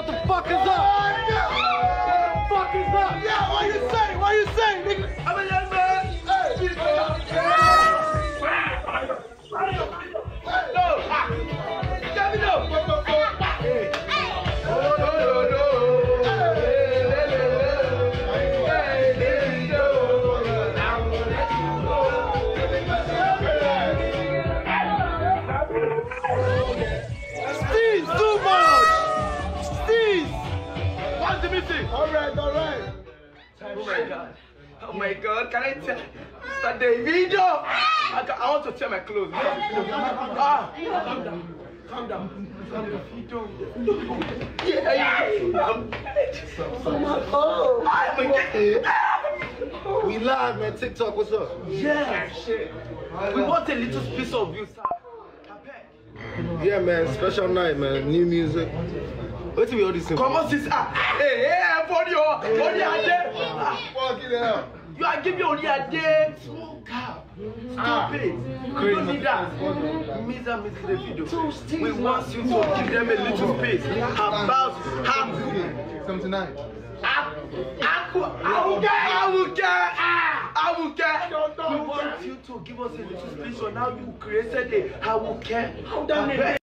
What the fuck is up? What the fuck is up? Yeah, what you say? What you say, nigga? I'm a young man. Davido. Hey. Oh, no. Steve, too much! Steve! What's the missing? Alright. Oh my God, can I tell Mr. Davido? I want to tear my clothes. Calm down. We live, man. TikTok, what's up? Yeah, shit. We want a little piece of you, sir. Yeah, man. Special night, man. New music. Wait till we all this thing. Come on, sister. Hey, body a day. Fuck it out. You are giving only a day. Smoke up. Stop it. You don't need that. Mr. Davido. We want you to give them a little space. About half. 79. I will care. We want you to give us a little space. So now you created a I will care.